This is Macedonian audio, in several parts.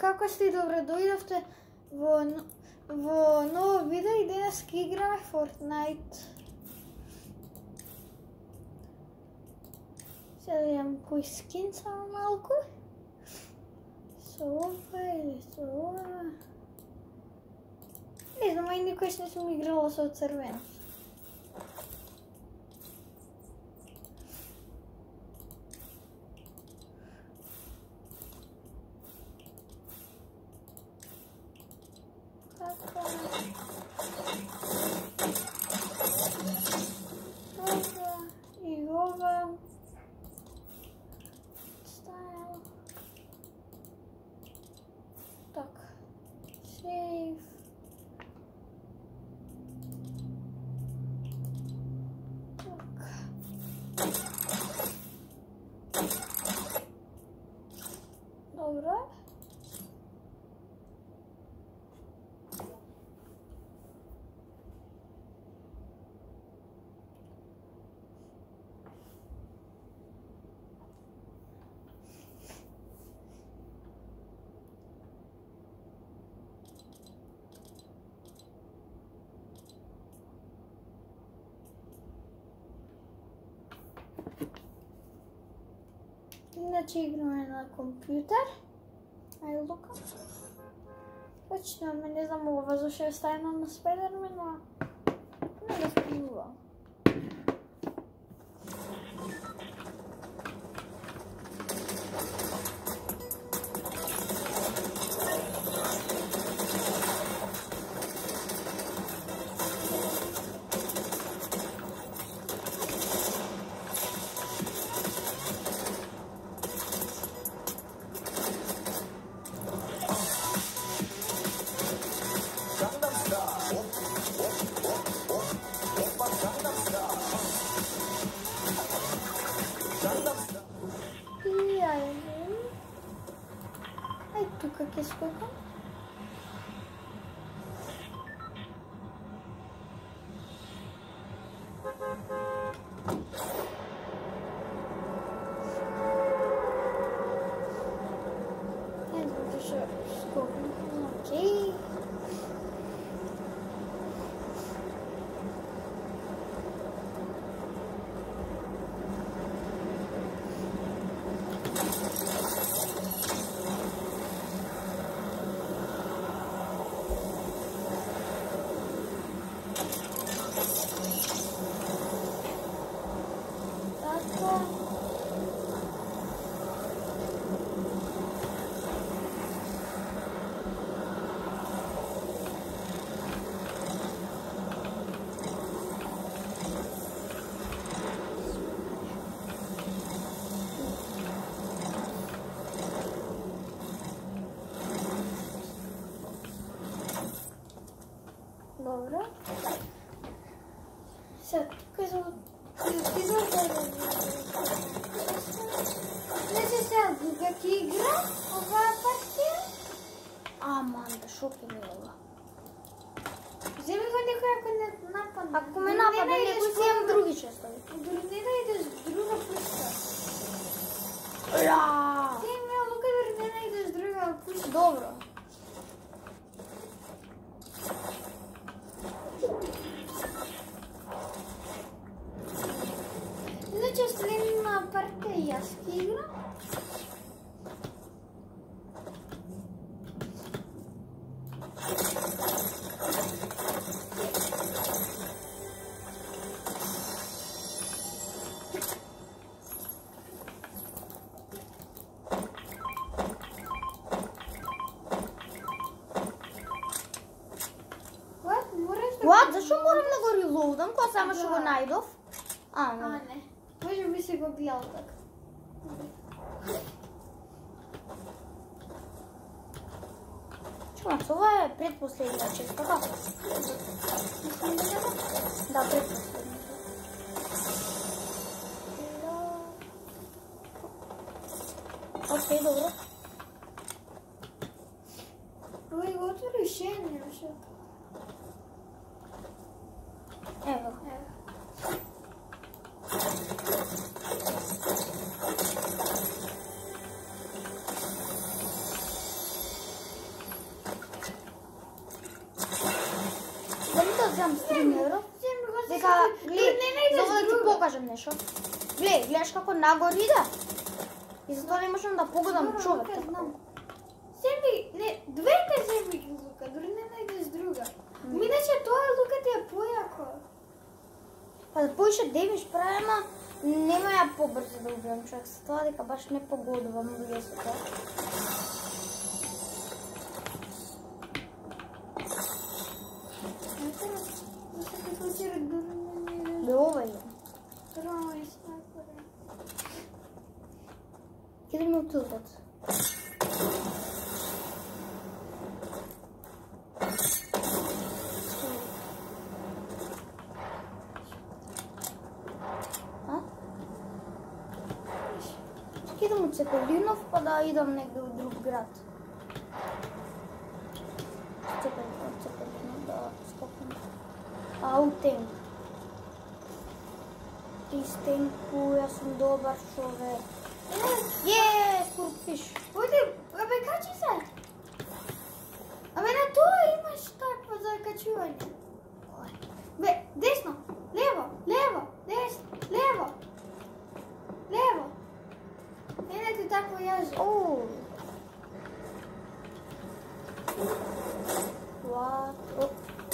како сте и добредојдовте во ново видео и денес ке играме Fortnite. Сега да видам кој скин само малку. Со ова или со ова. Не знам, ај никојаш не сум играла со црвено. Добро. Иначе играме на компјутер. Ајде лука. Почнеме, не знам ова зашто е ставено на Spider-Man, но не да спомнувам. Тука ќе скокам. Ето ќе скокам. Окей. Добро. Сега, тука за значи сега Гига ќе игра оваа партија. Аманда, шо ќе ми ова? Земи го некој ако не нападне. Ако ме нападне, некој си имам други честови. Дори не да идеш друга пушка. Земи, лука, дори не да идеш друга пушка. Добро. Значи, следна партија јас ќе играм. What? Зашо морам да го релоудам, кога само што го најдов? Не. Може би се го бијал така. Чувам, ова е предпоследна честа, така? Мислам да нема? Да, предпоследна. Окей, добро. Ова е готово решение, шо? Ево. гледам стримеров. Дека, гледај, за да ти покажам нешто. Гледај, гледаш како нагоре иде. И затоа не можам да погодам човек. Семи, не, двете земји ги лука, дори не најдеш друга. Миначе тоа лука ти е појако. Па да поише демиш правема, нема ја побрзо да убивам човек со тоа, дека баш не погодувам луѓе со тоа. Бе, ова е. Киде ми утилтат? Идам од Цепелинов, па да идам негде у друг град. Од Цепелинов да скокам. Аутенк. Истенку, јас сум добар човек. Скорпиш. Оди, абе качи се. Абе на тоа имаш таква за качување. Бе, десно, лево, лево, десно, лево. Лево. Ене ти такво јаже. What?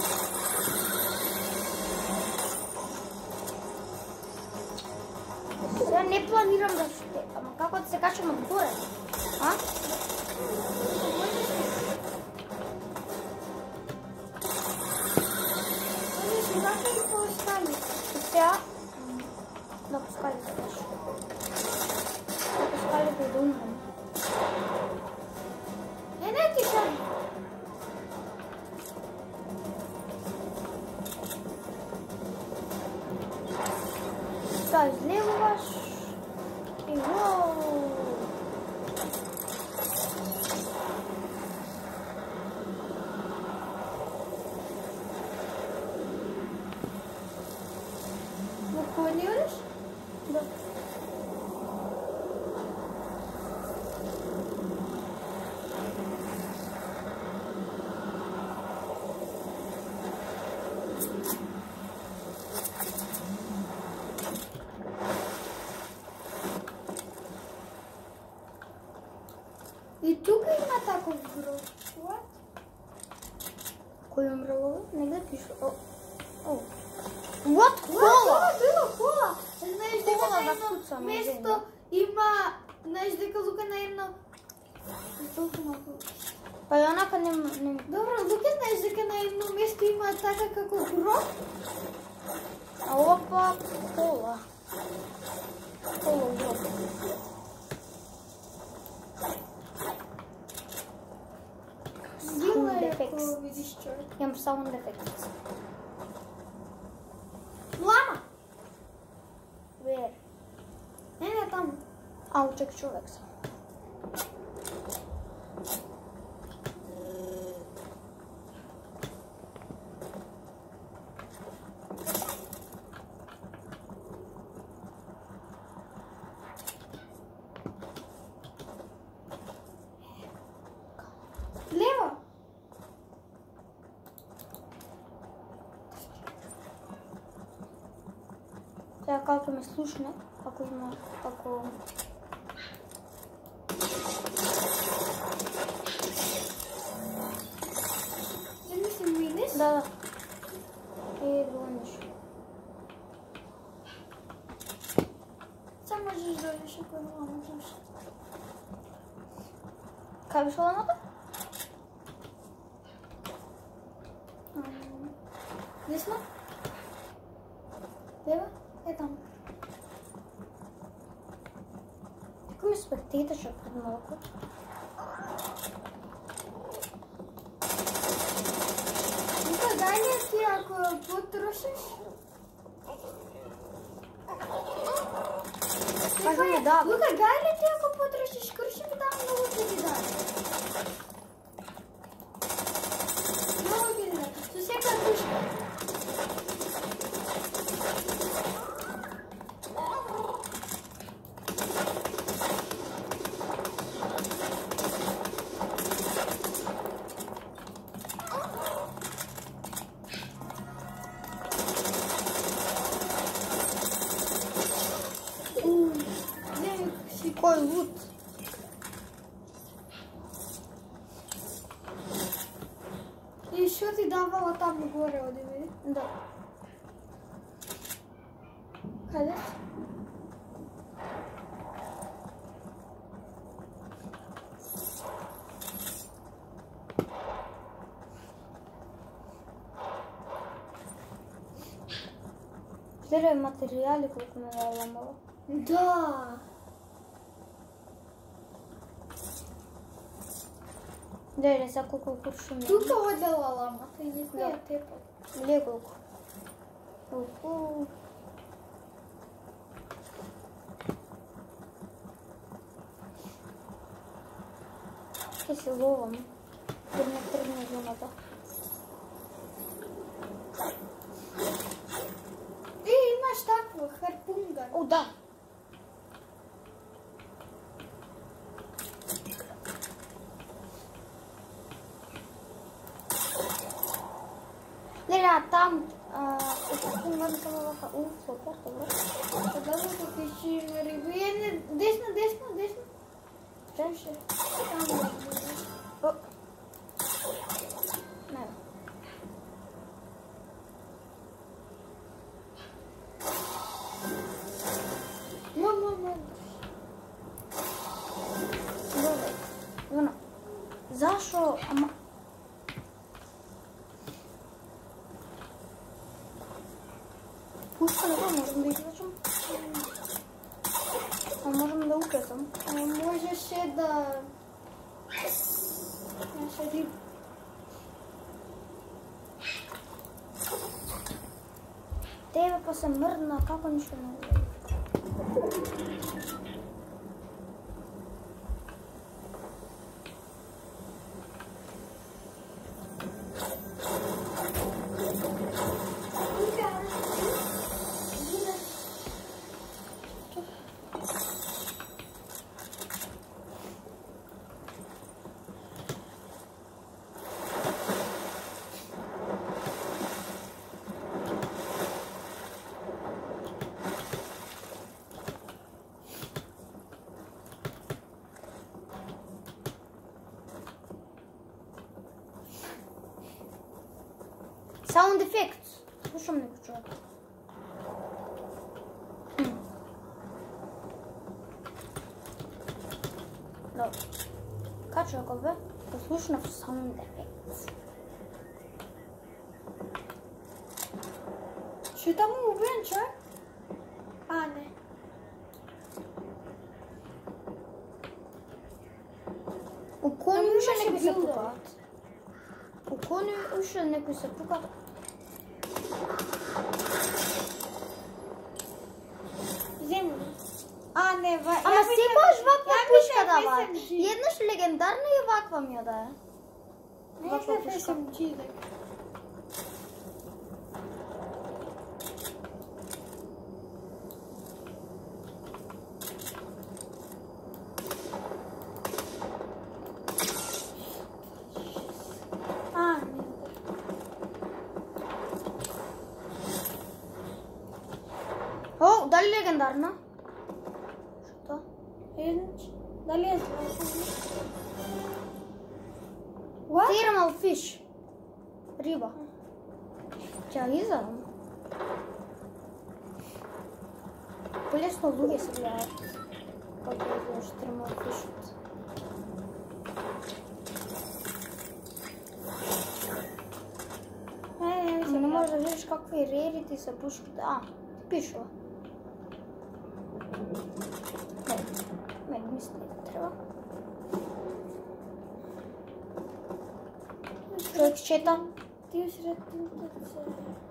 Сега не планирам да ште, ама како да се качам одгоре? А? Одиш, како ги поскали? И сега да поскали се качам. Да поскали да умрем. Ене ти шари. Сега излегуваш и воу! Во кој не одиш? Да. И тука има таков гроб. What? Кој умрело? Негде пише. What? Кола? Кола? Това било кола. Знаеш дека Кола на да едно куца, место има, знаеш дека лука на едно толку малку. Па и онака не... Добро, лука знаеш дека на едно место има така како гроб? А ова па кола. Кола гроб. Дила е Дефекс. ако видиш човек. Имам само дефект. Лама! Вер. Не, таму. Ау, чек човек сам. Лево! Сега како ме слушне, ако има, ако... Не ми се минеш? Да. Гониш. Само можеш да одиш ако не можеш. Кај беше ламата? Десно? Лево? Е таму. Како ме спектираше пред малку? Лука, дај ли ти ако потрошиш? Кажи ми да. Лука, дај ли ти ако потрошиш? Крши ми там много ти ги дај. Много ти ги дај. Со сека кршка. I što ti davala tamo gore ovdje, vidi? Da. Kada? Gledaj materijali koliko me nalamalo. Da. Gledaj sad koliko kuršum je. Тука odjela lama, to je nikoja tepa. Gledaj koliko. Kaj se lovam? Jer ne trgne zunada. Imaš takvu harpunga. O, da. Gledaj, tam... Super, dobro. Sada zato piši na ribu. Desno, desno, desno. Češe? Tamo. O. Ne. Mama. Dobro. Ono. Zašto... Pušta ne to, možem da izlačem. A možem da ukretam. Možeš je da... Naša riba. Tebe pa se mrdna, kako ništa ne uvijek. Sound effects. Slušam neko čovjek. Dobro. Kad čovjek ove? Poslušam sound effects. Što je tamo ubijen čovjek? A, ne. U konju Tamo uše imaš neko se bilda. pukat. U konju uše neko se pukat. Zemlju. A, ne, Ама секојаш ваква пушка дава. Еднаш легендарна и ваква ми ја дае. Ваква пушка. А, не. О, дали легендарна? Што? Дали е What? Thermal fish. Риба. Ќе ја изадам. Полесно луѓе се гледаат. Како да изгледаш thermal fish. Не можеш да видиш какви рерити се пушките. А, пишува. Не, мисля да треба. Човек чета. Ти усред тинтата.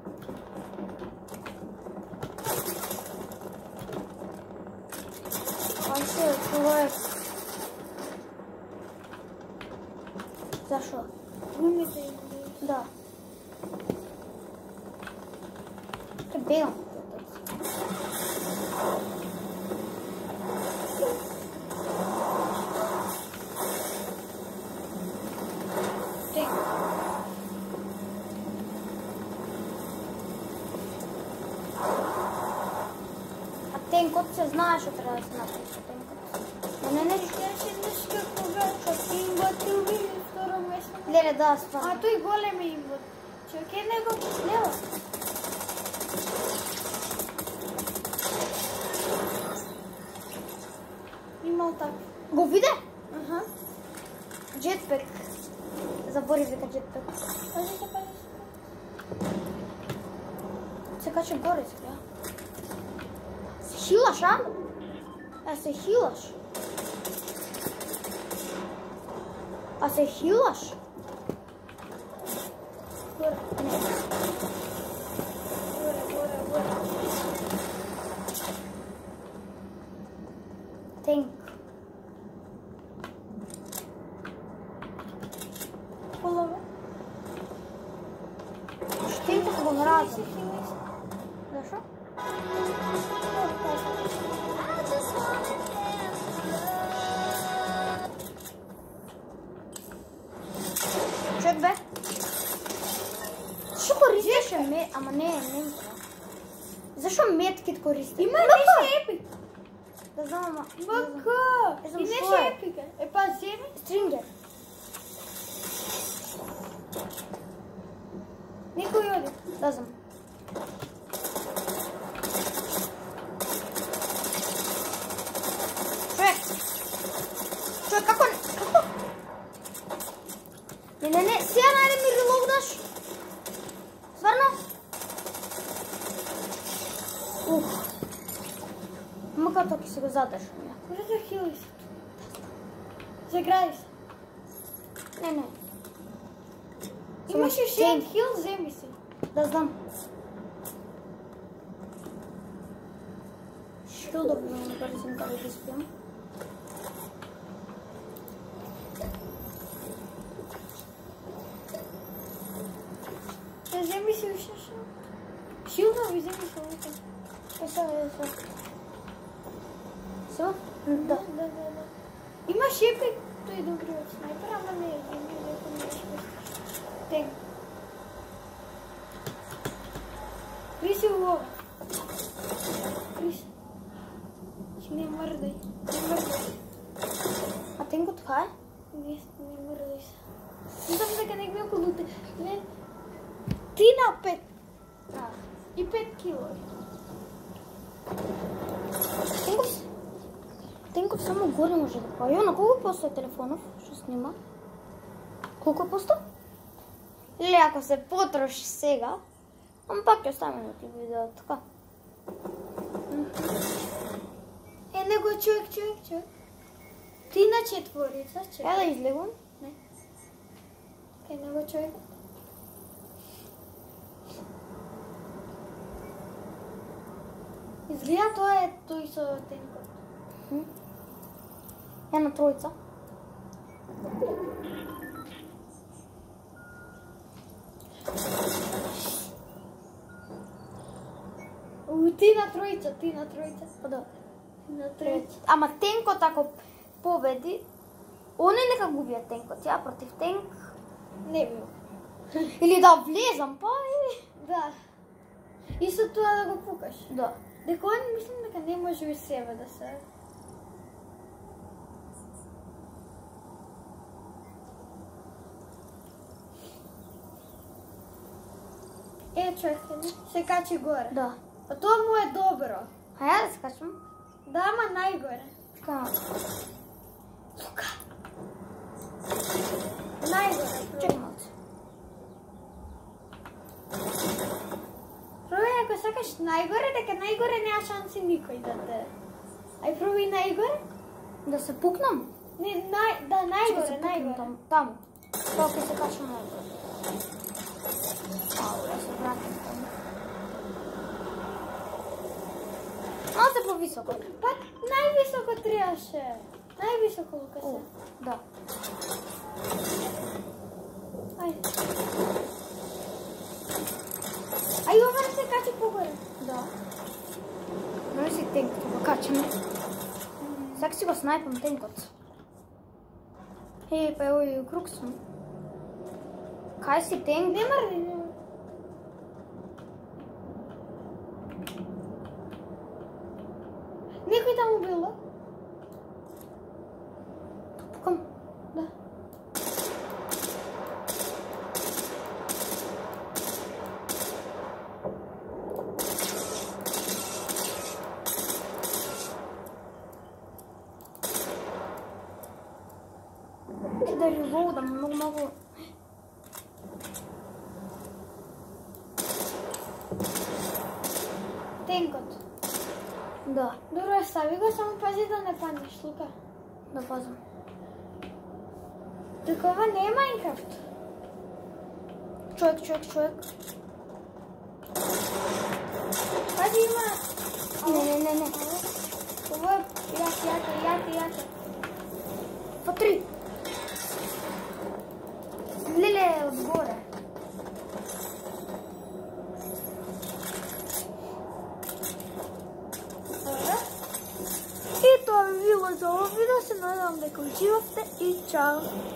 Ай се, човек. Зашо? Гумите им. Да. Те бегам. Тенкот се знае што треба да се направи со тенкот. Не, Ще нещо какво бе, че ти го ти уби второ место. Леле, да, спада. А той големи им вот. Чакай него, лево. Имал так. Го виде? Ага. Джетпек. Забори вика джетпек. Пази се, пази се. Се качи горе сега. Се хилаш, а? Се хилаш. А се хилаш? Горе. Горе, горе, горе. Тенк. Полове. Тенкът го мразя. Защо? Човек бе. Защо користеше мет? Ама не, не. Защо меткит користи? Има нещо епик. Да знам, ама. Мака. Знам И що нещо е. епика. Е, па, вземи. Стрингер. Никой оди. Да знам. Човек, како? Не, сега найде ми релоудаш. Сварно? Мака токи си го задържам. Може да хили се. Загради се. Не. Имаше 6 хил, вземи се. Да знам. Шилдов ми бързим да ги спим. Вземи се още шилдови, вземи се лука. Все. Все? Да. Имаш епик, той е добри от снайпер, ама не е вземи, дето не е шпестиш. Тенк. Крис е улова. Крис. Не мърдай. Не мърдай. А тенко това е? Не мърдай се. Мислам дека не ги около те. Не. Ти на 5. И 5 кило. Тенков само горе може да прави. На колко поста е телефонов? Ще снима. Колко е поста? Или ако се потроши сега, ама пак ще оставим на ти видео така. Него човек. Ти на четворица, чекай. Я да излегвам. Не. Него човек. Изгледа той со тенкот. Я на троица. Ти на троица. Па да. На троица. Ама тенкот ако победи, они нека губият тенкот. Тя против тенк. Не бил. Или да влезам, па и... Да. И со тоа да го пукаш. Да. Дека он мислам дека не може и себе да се... Човек, се качи горе. Да. А тоа му е добро. А я да се качвам. Да, ама најгоре. Така. Лука. Најгоре. Чекай малце. Пробај ако сакаш најгоре, дека најгоре нема шанси никој да те... Ај пробај најгоре. Да се пукнам? Не, најгоре. Таму. Тоа ќе се качвам најгоре. Ау, да се вратим таму. Малце по-високо. Па највисоко требаше. Највисоко, Лука се. Да. Ајде. Ај, ова се качи погоре. Да. Може си тенкот го качаме. Сега си го снайпам тенкот. Па ево и круг сум. Кај си тенк? Не мрди. Некој таму било? Пукам. Да. Много. Тенкот. Да, Добро, стави го, само пази да не паднеш, Лука. да пазам. Такова не е Майнкрафт. Човек. Пази има... Не. Това е яка. Смотри. Леле, отгоре. И това би било за това видео. Се надявам дека уживавте и чао!